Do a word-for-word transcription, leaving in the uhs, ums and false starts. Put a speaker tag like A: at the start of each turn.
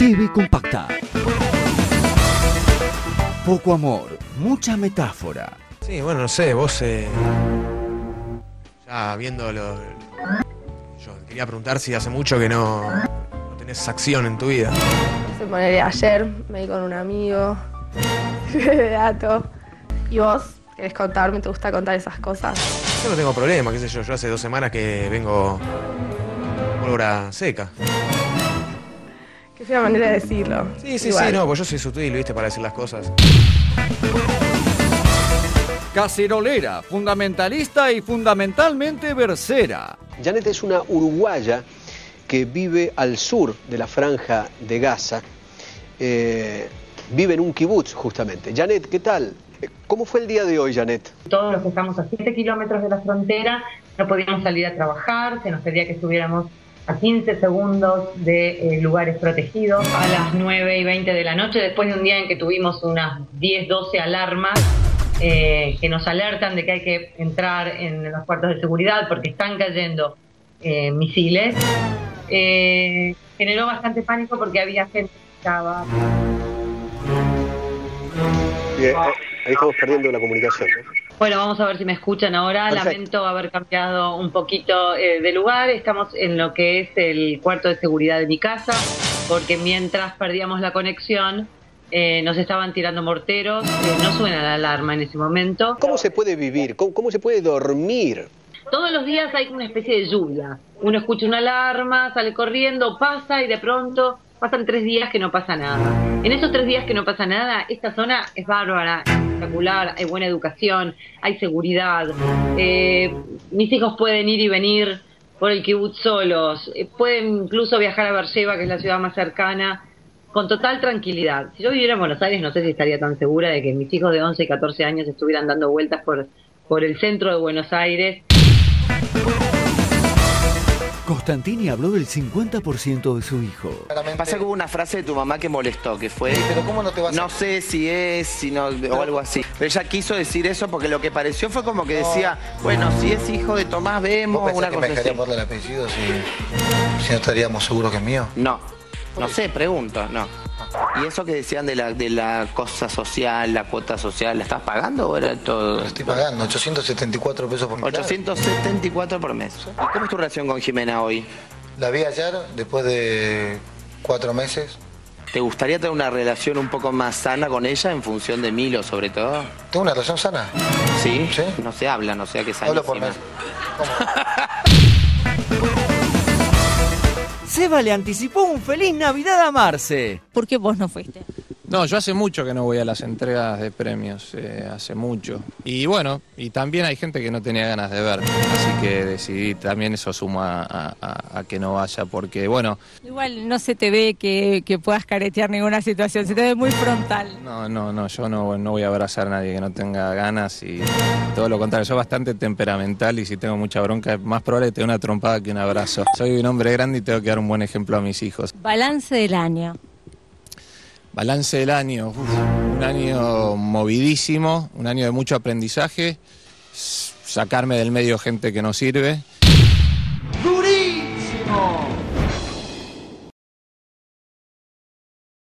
A: T V compacta. Poco amor, mucha metáfora.
B: Sí, bueno, no sé, vos eh, ya viéndolo, yo quería preguntar si hace mucho que no, no tenés acción en tu vida.
C: Se pone ayer, me di con un amigo, de dato. ¿Y vos? ¿Querés contarme? ¿Te gusta contar esas cosas?
B: Yo no tengo problema, qué sé yo, yo hace dos semanas que vengo pólvora seca.
C: Qué fea manera de decirlo.
B: Sí, sí,
C: Igual.
B: sí, no, pues yo soy sutil, viste, para decir las cosas.
A: Cacerolera, fundamentalista y fundamentalmente versera.
D: Janet es una uruguaya que vive al sur de la franja de Gaza. Eh, vive en un kibutz, justamente. Janet, ¿qué tal? ¿Cómo fue el día de hoy, Janet?
E: Todos los que estamos a siete kilómetros de la frontera no podíamos salir a trabajar, se nos pedía que estuviéramos a quince segundos de eh, lugares protegidos. A las nueve y veinte de la noche, después de un día en que tuvimos unas diez, doce alarmas eh, que nos alertan de que hay que entrar en los cuartos de seguridad porque están cayendo eh, misiles, eh, generó bastante pánico porque había gente que estaba...
D: Bien, ahí estamos perdiendo la comunicación, ¿no?
E: Bueno, vamos a ver si me escuchan ahora.
D: Perfecto.
E: Lamento haber cambiado un poquito eh, de lugar. Estamos en lo que es el cuarto de seguridad de mi casa, porque mientras perdíamos la conexión, eh, nos estaban tirando morteros. Eh, no suena la alarma en ese momento.
D: ¿Cómo se puede vivir? ¿Cómo, cómo se puede dormir?
E: Todos los días hay una especie de lluvia. Uno escucha una alarma, sale corriendo, pasa y de pronto pasan tres días que no pasa nada. En esos tres días que no pasa nada, esta zona es bárbara, espectacular, hay buena educación, hay seguridad. Eh, mis hijos pueden ir y venir por el kibutz solos, eh, pueden incluso viajar a Beersheba, que es la ciudad más cercana, con total tranquilidad. Si yo viviera en Buenos Aires, no sé si estaría tan segura de que mis hijos de once y catorce años estuvieran dando vueltas por, por el centro de Buenos Aires.
A: Constantini habló del cincuenta por ciento de su hijo.
F: Pasa que hubo una frase de tu mamá que molestó, que fue...
G: Sí, pero ¿cómo no te vas a...?
F: No sé si es, si no, o algo así. Pero ella quiso decir eso porque lo que pareció fue como que
G: No.
F: decía, bueno, si es hijo de Tomás, vemos,
G: ¿Vos
F: una
G: pensás que
F: cosa
G: me
F: así.
G: dejaría por el apellido si, si no estaríamos seguros que es mío?
F: No, no sé, pregunto, no. ¿Y eso que decían de la, de la cosa social, la cuota social, la estás pagando o era todo...?
G: Lo estoy pagando, ochocientos setenta y cuatro pesos por mes.
F: ochocientos setenta y cuatro por mes. ¿Y cómo es tu relación con Jimena hoy?
G: La vi ayer, después de cuatro meses.
F: ¿Te gustaría tener una relación un poco más sana con ella en función de Milo, sobre todo?
G: ¿Tengo una relación sana?
F: ¿Sí?
G: ¿Sí?
F: No se habla, no sea que
G: Hablo por
F: sanísima.
G: mes. ¿Cómo?
A: Seba le anticipó un feliz Navidad a Marce.
H: ¿Por qué vos no fuiste?
I: No, yo hace mucho que no voy a las entregas de premios, eh, hace mucho. Y bueno, y también hay gente que no tenía ganas de ver, así que decidí, también eso suma a, a, a que no vaya, porque bueno...
H: Igual no se te ve que, que puedas caretear ninguna situación, se te ve muy frontal.
I: No, no, no, yo no, no voy a abrazar a nadie que no tenga ganas y todo lo contrario, soy bastante temperamental y si tengo mucha bronca es más probable que te dé una trompada que un abrazo. Soy un hombre grande y tengo que dar un buen ejemplo a mis hijos.
H: Balance del año.
I: Balance del año, uf, un año movidísimo, un año de mucho aprendizaje, sacarme del medio gente que no sirve.
A: ¡Durísimo!